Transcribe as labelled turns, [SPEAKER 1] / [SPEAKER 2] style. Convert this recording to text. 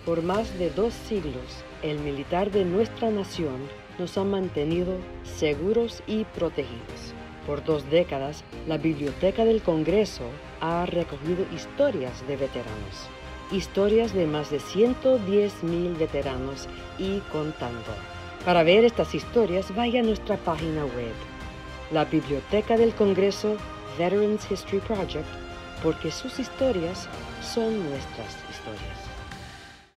[SPEAKER 1] Por más de 2 siglos, el militar de nuestra nación nos ha mantenido seguros y protegidos. Por 2 décadas, la Biblioteca del Congreso ha recogido historias de veteranos. Historias de más de 110,000 veteranos y contando. Para ver estas historias, vaya a nuestra página web. La Biblioteca del Congreso Veterans History Project, porque sus historias son nuestras historias.